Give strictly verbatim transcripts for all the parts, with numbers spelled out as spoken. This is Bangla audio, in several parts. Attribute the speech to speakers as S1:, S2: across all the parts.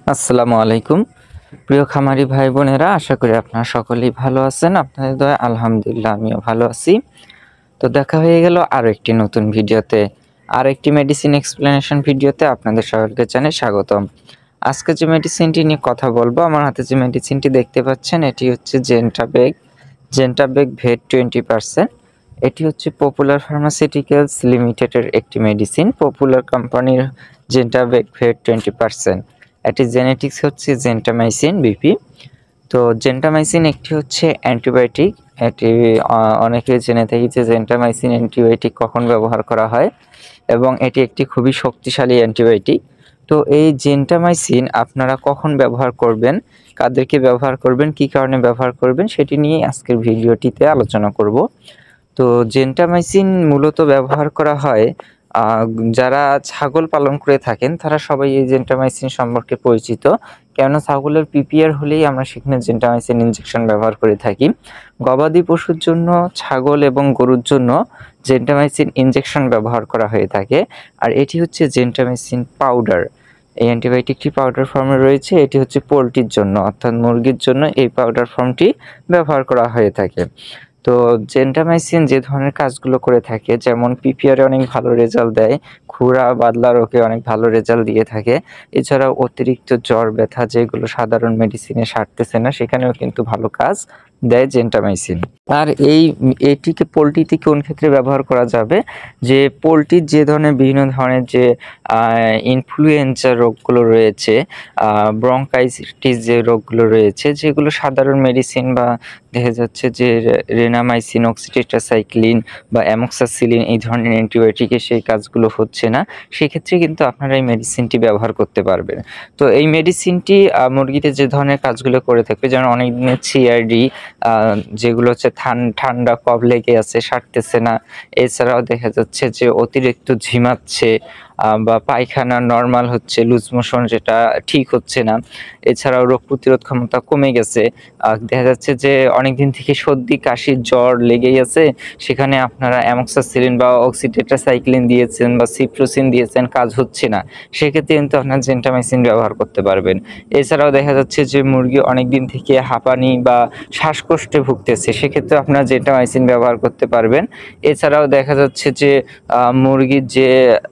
S1: আসসালামু আলাইকুম প্রিয় খামারি ভাই বোনেরা, আশা করি আপনারা সকলেই ভালো আছেন। আপনাদের দয়ায় আলহামদুলিল্লাহ আমিও ভালো আছি। তো দেখা হয়ে গেল আরো একটি নতুন ভিডিওতে, আর একটি মেডিসিন এক্সপ্লেনেশন ভিডিওতে আপনাদের সকলকে জানাই স্বাগতম। আজকে যে মেডিসিনটি নিয়ে কথা বলবো, আমার হাতে যে মেডিসিনটি দেখতে পাচ্ছেন এটি হচ্ছে জেন্টাবেক জেন্টাবেক ভেট টোয়েন্টি পার্সেন্ট। এটি হচ্ছে পপুলার ফার্মাসিউটিক্যালস লিমিটেডের একটি মেডিসিন। পপুলার কোম্পানির জেন্টাবেক ভেট টোয়েন্টি পার্সেন্ট। এটি জেনেটিক্স হচ্ছে জেন্টামাইসিন বিপি। তো জেন্টামাইসিন একটি হচ্ছে অ্যান্টিবায়োটিক। এটি অনেকে জেনে থাকি যে জেন্টামাইসিন অ্যান্টিবায়োটিক কখন ব্যবহার করা হয়, এবং এটি একটি খুবই শক্তিশালী অ্যান্টিবায়োটিক। তো এই জেন্টামাইসিন আপনারা কখন ব্যবহার করবেন, কাদেরকে ব্যবহার করবেন, কি কারণে ব্যবহার করবেন, সেটি নিয়ে আজকের ভিডিওটিতে আলোচনা করব। তো জেন্টামাইসিন মূলত ব্যবহার করা হয় যারা ছাগল পালন করে থাকেন, তারা সবাই এই জেন্টামাইসিন সম্পর্কে পরিচিত। কেননা ছাগলের পিপিআর হলেই আমরা সেখানে জেন্টামাইসিন ইনজেকশন ব্যবহার করে থাকি। গবাদি পশুর জন্য, ছাগল এবং গরুর জন্য জেন্টামাইসিন ইনজেকশন ব্যবহার করা হয়ে থাকে। আর এটি হচ্ছে জেন্টামাইসিন পাউডার। এই অ্যান্টিবায়োটিকটি পাউডার ফর্মে রয়েছে। এটি হচ্ছে পোলট্রির জন্য, অর্থাৎ মুরগির জন্য এই পাউডার ফর্মটি ব্যবহার করা হয়ে থাকে। তো জেন্টামাইসিন যে ধরনের কাজগুলো করে থাকে, যেমন পিপিআরে অনেক ভালো রেজাল্ট দেয়, খুরা বাদলা রোগে অনেক ভালো রেজাল্ট দিয়ে থাকে। এছাড়াও অতিরিক্ত জ্বর ব্যথা যেগুলো সাধারণ মেডিসিনে সারতেছে না, সেখানেও কিন্তু ভালো কাজ দেয় জেন্টামাইসিন। আর এই এটিকে পোলট্রিতে কোন ক্ষেত্রে ব্যবহার করা যাবে, যে পোলট্রির যে ধরনের বিভিন্ন ধরনের যে ইনফ্লুয়েঞ্জা রোগগুলো রয়েছে, ব্রঙ্কাইটিস যে রোগগুলো রয়েছে, যেগুলো সাধারণ মেডিসিন বা দেখা যাচ্ছে যে রেনামাইসিন, অক্সিটেট্রাসাইক্লিন বা অ্যামোক্সাসিলিন এই ধরনের অ্যান্টিবায়োটিকে সেই কাজগুলো হচ্ছে না, সেক্ষেত্রে কিন্তু আপনারা এই মেডিসিনটি ব্যবহার করতে পারবেন। তো এই মেডিসিনটি মুরগিতে যে ধরনের কাজগুলো করে থাকবে, যেমন অনেক দিনের সিআরডি যেগুলো হচ্ছে ঠান্ডা কফ লেগে আছে, সারতেছে না, এছাড়াও দেখা যাচ্ছে যে অতিরিক্ত ঝিমাচ্ছে বা পায়খানা নর্মাল হচ্ছে, লুজ মোশন যেটা ঠিক হচ্ছে না, এছাড়াও রোগ প্রতিরোধ ক্ষমতা কমে গেছে, দেখা যাচ্ছে যে অনেকদিন থেকে সর্দি কাশি জ্বর লেগেই আছে, সেখানে আপনারা অ্যামোক্সাসিলিন বা অক্সিটেট্রাসাইক্লিন দিয়েছেন বা সিপ্রোসিন দিয়েছেন, কাজ হচ্ছে না, সেক্ষেত্রে কিন্তু আপনার জেন্টামাইসিন ব্যবহার করতে পারবেন। এছাড়াও দেখা যাচ্ছে যে মুরগি অনেকদিন থেকে হাঁপানি বা শ্বাসকষ্টে ভুগতেছে, সেক্ষেত্রে আপনার জেন্টামাইসিন ব্যবহার করতে পারবেন। এছাড়াও দেখা যাচ্ছে যে মুরগির যে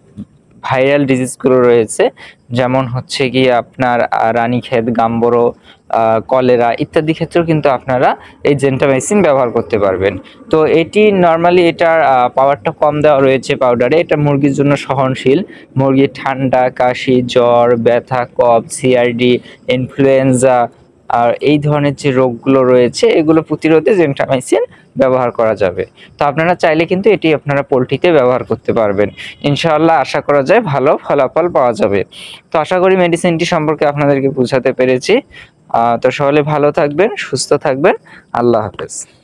S1: ভাইরাল ডিজিজগুলো রয়েছে, যেমন হচ্ছে গিয়ে আপনার রানীক্ষেত, গাম্বরো, কলেরা ইত্যাদি ক্ষেত্রেও কিন্তু আপনারা এই জেন্টামাইসিন ব্যবহার করতে পারবেন। তো এটি নর্মালি এটার পাওয়ারটা কম দেওয়া রয়েছে পাউডারে, এটা মুরগির জন্য সহনশীল। মুরগির ঠান্ডা কাশি জ্বর ব্যথা কফ সিআরডি ইনফ্লুয়েঞ্জা আর এই ধরনের যে রোগগুলো রয়েছে, এগুলো প্রতিরোধে জেন্টামাইসিন ব্যবহার করা যাবে। তো আপনারা চাইলে কিন্তু এটি আপনারা পোলট্রিতে ব্যবহার করতে পারবেন। ইনশাআল্লাহ আশা করা যায় ভালো ফলাফল পাওয়া যাবে। তো আশা করি মেডিসিনটি সম্পর্কে আপনাদেরকে বোঝাতে পেরেছি। তো সকলে ভালো থাকবেন, সুস্থ থাকবেন। আল্লাহ হাফেজ।